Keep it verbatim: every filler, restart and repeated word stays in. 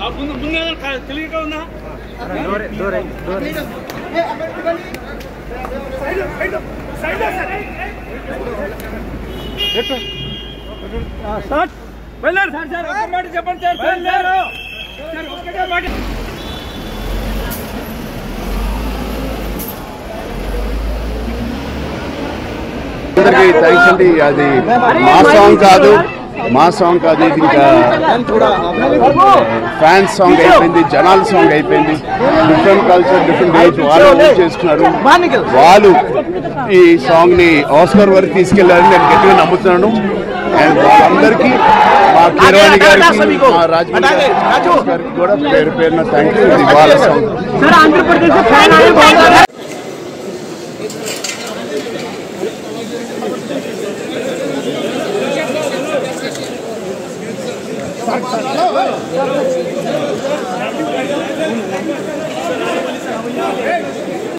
అందరికీ థ్యాంక్స్ అండి. అది మా సాంగ్ కాదు మా సాంగ్ కాదు ఇది ఇంకా ఫ్యాన్స్ సాంగ్ అయిపోయింది, జనాల సాంగ్ అయిపోయింది. డిఫరెంట్ కల్చర్, డిఫరెంట్ ఏజ్ వాళ్ళు ఓన్ చేసుకున్నారు. వాళ్ళు ఈ సాంగ్ ని ఆస్కర్ వరకు తీసుకెళ్లారని నేను గట్టిగా నమ్ముతున్నాను. అండ్ వాళ్ళందరికీ మా కీరవాణి గారికి, మా రాజమండ్రి గారికి కూడా పేరు పేరున థ్యాంక్ యూ. ఇది వాళ్ళ సాంగ్. Hello.